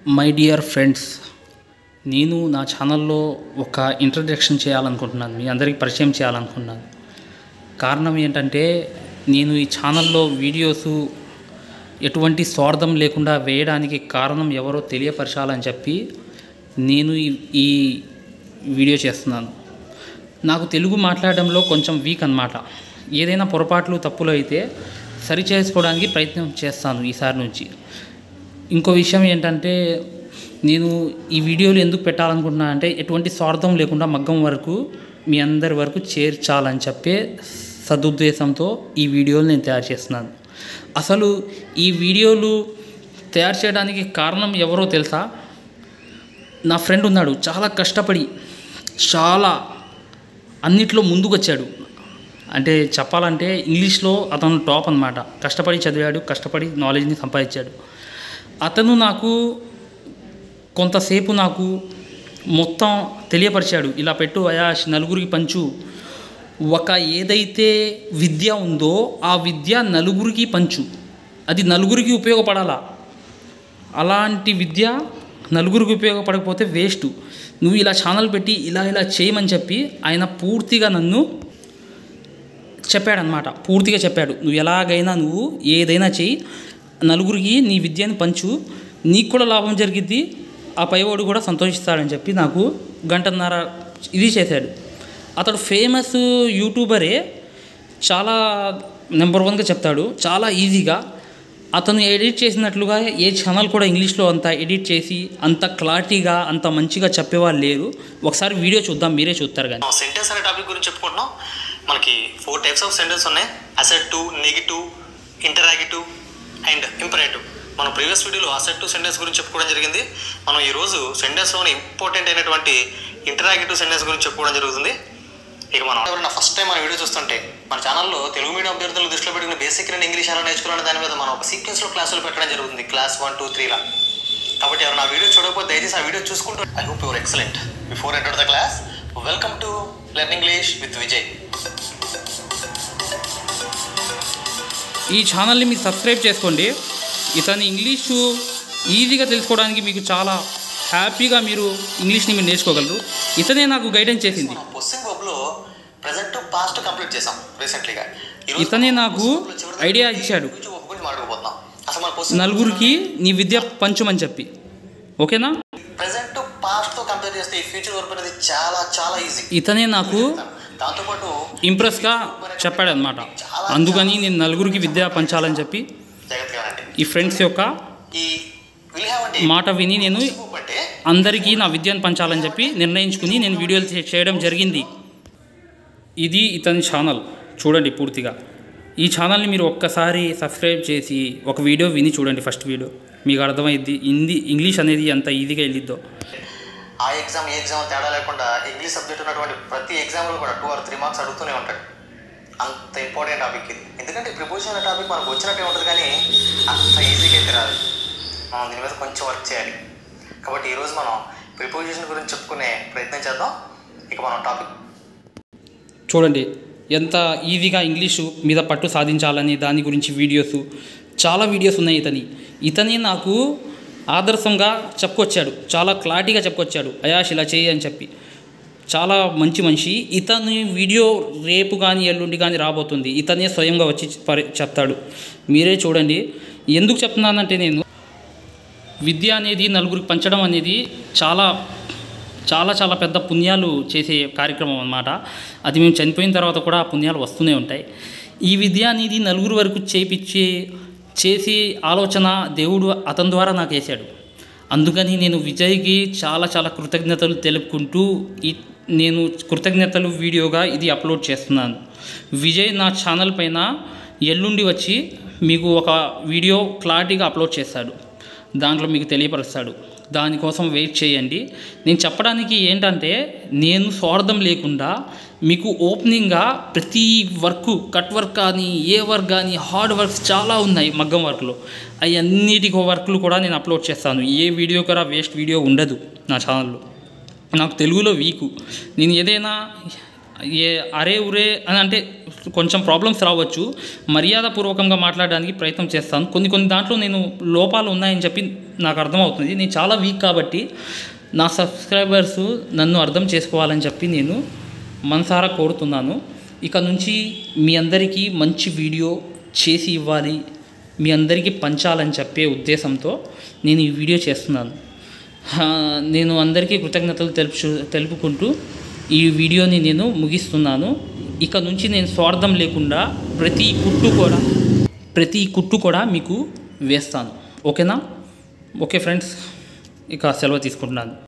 My dear friends, నేను నా ఛానల్లో ఒక ఇంట్రడక్షన్ చేయాలనుకుంటున్నాను, మీ అందరికీ పరిచయం చేయాలనుకుంటున్నాను. కారణం ఏంటంటే, నేను ఈ ఛానల్లో వీడియోస్ ఎటువంటి స్వార్థం లేకుండా వేయడానికి కారణం ఎవరో తెలియపరచాలని చెప్పి నేను ఈ వీడియో చేస్తున్నాను. నాకు తెలుగు మాట్లాడడంలో కొంచెం వీక్ అన్నమాట. ఏదైనా పొరపాట్లు తప్పులు అయితే సరి చేసుకోవడానికి ప్రయత్నం చేస్తాను ఈసారి నుంచి. ఇంకో విషయం ఏంటంటే, నేను ఈ వీడియోలు ఎందుకు పెట్టాలనుకుంటున్నా అంటే, ఎటువంటి స్వార్థం లేకుండా మగ్గం వరకు మీ అందరి వరకు చేర్చాలని చెప్పే సదుద్దేశంతో ఈ వీడియోలు నేను తయారు చేస్తున్నాను. అసలు ఈ వీడియోలు తయారు చేయడానికి కారణం ఎవరో తెలుసా? నా ఫ్రెండ్ ఉన్నాడు, చాలా కష్టపడి చాలా అన్నిట్లో ముందుకు వచ్చాడు. అంటే చెప్పాలంటే ఇంగ్లీష్లో అతను టాప్ అన్నమాట. కష్టపడి చదివాడు, కష్టపడి నాలెడ్జ్ని సంపాదించాడు. అతను నాకు కొంతసేపు నాకు మొత్తం తెలియపరిచాడు. ఇలా పెట్టు అయాష్, నలుగురికి పంచు. ఒక ఏదైతే విద్య ఉందో ఆ విద్య నలుగురికి పంచు, అది నలుగురికి ఉపయోగపడాలా. అలాంటి విద్య నలుగురికి ఉపయోగపడకపోతే వేస్ట్. నువ్వు ఇలా ఛానల్ పెట్టి ఇలా చేయమని చెప్పి ఆయన పూర్తిగా నన్ను చెప్పాడనమాట. పూర్తిగా చెప్పాడు, నువ్వు ఎలాగైనా నువ్వు ఏదైనా చెయ్యి, నలుగురికి నీ విద్యని పంచు, నీకు కూడా లాభం జరిగిద్ది, ఆ పైవాడు కూడా సంతోషిస్తాడని చెప్పి నాకు గంటన్నర ఇది చేశాడు. అతడు ఫేమస్ యూట్యూబరే, చాలా నెంబర్ 1గా చెప్తాడు, చాలా ఈజీగా. అతను ఎడిట్ చేసినట్లుగా ఏ ఛానల్ కూడా ఇంగ్లీష్లో అంత ఎడిట్ చేసి అంత క్లారిటీగా అంత మంచిగా చెప్పేవాళ్ళు లేరు. ఒకసారి వీడియో చూద్దాం, మీరే చూస్తారు. కానీ సెంటెన్స్ అనే టాపిక్ గురించి చెప్పుకుంటున్నాం. మనకి 4 టైప్స్ ఆఫ్ సెంటెన్స్ ఉన్నాయి: assertive, negative, interrogative and imperative. మనం ప్రీవియస్ వీడియోలో అసర్టివ్ సెంటెన్స్ గురించి చెప్పుకోవడం జరిగింది. మనం ఈరోజు సెంటెన్స్లోని ఇంపార్టెంట్ అయినటువంటి ఇంటరాగేటివ్ సెంటెన్స్ గురించి చెప్పుకోవడం జరుగుతుంది. ఇక మనం ఎవరైనా ఫస్ట్ టైం మన వీడియో చూస్తుంటే, మన ఛానల్లో తెలుగు మీడియం అభ్యర్థులు దృష్టిలో పెట్టుకున్న బేసిక్ అండ్ ఇంగ్లీష్ ఎలా నేర్చుకోవాలనే దాని మీద మనం ఒక సీక్వెన్స్లో క్లాసులు పెట్టడం జరుగుతుంది, క్లాస్ 1, 2, 3లా. కాబట్టి ఎవరైనా ఆ వీడియో చూడకపోతే దయచేసి ఆ వీడియో చూసుకుంటూ. I hope your excellent. Before enter the class, welcome to learn English with Vijay. ఈ ఛానల్ని మీరు సబ్స్క్రైబ్ చేసుకోండి. ఇతని ఇంగ్లీషు ఈజీగా తెలుసుకోవడానికి మీకు చాలా హ్యాపీగా మీరు ఇంగ్లీష్ని మీరు నేర్చుకోగలరు. ఇతనే నాకు గైడెన్స్ చేసింది. పొస్సింగ్ వర్బ్లో ప్రెజెంట్ పాస్ట్ కంప్లీట్ చేసాం రీసెంట్లీగా. ఇతనే నాకు ఐడియా ఇచ్చాడు, నలుగురికి నీ విద్య పంచమని చెప్పి. ఓకేనా? ప్రెజెంట్ పాస్ట్తో కంపేర్ చేస్తే ఈ ఫ్యూచర్ వర్బ్ అనేది చాలా చాలా ఈజీ. ఇతనే నాకు దాంతోపాటు ఇంప్రెస్గా చెప్పాడనమాట. అందుకని నేను నలుగురికి విద్య పంచాలని చెప్పి ఈ ఫ్రెండ్స్ యొక్క మాట విని నేను అందరికీ నా విద్యను పంచాలని చెప్పి నిర్ణయించుకుని నేను వీడియోలు చేయడం జరిగింది. ఇది ఇతని ఛానల్, చూడండి పూర్తిగా. ఈ ఛానల్ని మీరు ఒక్కసారి సబ్స్క్రైబ్ చేసి ఒక వీడియో విని చూడండి. ఫస్ట్ వీడియో మీకు అర్థమైద్ది ఇంగ్లీష్ అనేది ఎంత ఈజీగా వెళ్ళిద్దో. ఆ ఎగ్జామ్ ఈ ఎగ్జామ్ తేడా లేకుండా ఇంగ్లీష్ సబ్జెక్ట్ ఉన్నటువంటి ప్రతి ఎగ్జామ్లో కూడా 2 or 3 మార్క్స్ అడుగుతూనే ఉంటాడు. అంత ఇంపార్టెంట్ టాపిక్ ఇది. ఎందుకంటే ప్రిపోజిషన్ అనే టాపిక్ మనకు వచ్చినట్టే ఉంటుంది, కానీ అంత ఈజీగా అయితే రాదు. మనం దీని మీద కొంచెం వర్క్ చేయాలి. కాబట్టి ఈరోజు మనం ప్రిపోజిషన్ గురించి చెప్పుకునే ప్రయత్నం చేద్దాం. ఇక మనం టాపిక్ చూడండి, ఎంత ఈజీగా ఇంగ్లీషు మీద పట్టు సాధించాలని దాని గురించి చాలా వీడియోస్ ఉన్నాయి. ఇతని నాకు ఆదర్శంగా చెప్పుకొచ్చాడు, చాలా క్లారిటీగా చెప్పుకొచ్చాడు. అయాష్ ఇలా చేయి అని చెప్పి. చాలా మంచి మనిషి. ఇతని వీడియో రేపు కానీ ఎల్లుండి కానీ రాబోతుంది. ఇతనే స్వయంగా వచ్చి చెప్తాడు. మీరే చూడండి. ఎందుకు చెప్తున్నానంటే, నేను విద్య అనేది నలుగురికి పంచడం అనేది చాలా చాలా చాలా పెద్ద పుణ్యాలు చేసే కార్యక్రమం అన్నమాట. అది మేము చనిపోయిన తర్వాత కూడా ఆ పుణ్యాలు వస్తూనే ఉంటాయి. ఈ విద్య అనేది నలుగురు వరకు చేసి ఆలోచన దేవుడు అతని ద్వారా నాకు వేశాడు. అందుకని నేను విజయ్కి చాలా చాలా కృతజ్ఞతలు తెలుపుకుంటూ నేను కృతజ్ఞతలు వీడియోగా ఇది అప్లోడ్ చేస్తున్నాను. విజయ్ నా ఛానల్ పైన ఎల్లుండి వచ్చి మీకు ఒక వీడియో క్లారిటీగా అప్లోడ్ చేస్తాడు. దాంట్లో మీకు తెలియపరుస్తాడు. దానికోసం వెయిట్ చేయండి. నేను చెప్పడానికి ఏంటంటే, నేను స్వార్థం లేకుండా మీకు ఓపెనింగ్గా ప్రతి వర్క్, కట్ వర్క్ కానీ, ఏ వర్క్ కానీ, హార్డ్ వర్క్స్ చాలా ఉన్నాయి మగ్గం వర్క్లో. అవి అన్నిటికో వర్క్లు కూడా నేను అప్లోడ్ చేస్తాను. ఏ వీడియో కూడా వేస్ట్ వీడియో ఉండదు నా ఛానల్లో. నాకు తెలుగులో వీకు. నేను ఏదైనా అరే ఉరే అని అంటే కొంచెం ప్రాబ్లమ్స్ రావచ్చు. మర్యాదపూర్వకంగా మాట్లాడడానికి ప్రయత్నం చేస్తాను. కొన్ని దాంట్లో నేను లోపాలు ఉన్నాయని చెప్పి నాకు అర్థమవుతుంది. నేను చాలా వీక్ కాబట్టి నా సబ్స్క్రైబర్స్ నన్ను అర్థం చేసుకోవాలని చెప్పి నేను మనసారా కోరుతున్నాను. ఇక నుంచి మీ అందరికీ మంచి వీడియో చేసి ఇవ్వాలి, మీ అందరికీ పంచాలని చెప్పే ఉద్దేశంతో నేను ఈ వీడియో చేస్తున్నాను. నేను అందరికీ కృతజ్ఞతలు తెలుపుకుంటూ ఈ వీడియోని నేను ముగిస్తున్నాను. ఇక నుంచి నేను స్వార్థం లేకుండా ప్రతి కుట్టు కూడా మీకు వేస్తాను. ఓకేనా? ఓకే ఫ్రెండ్స్, ఇక సెలవు తీసుకుంటున్నాను.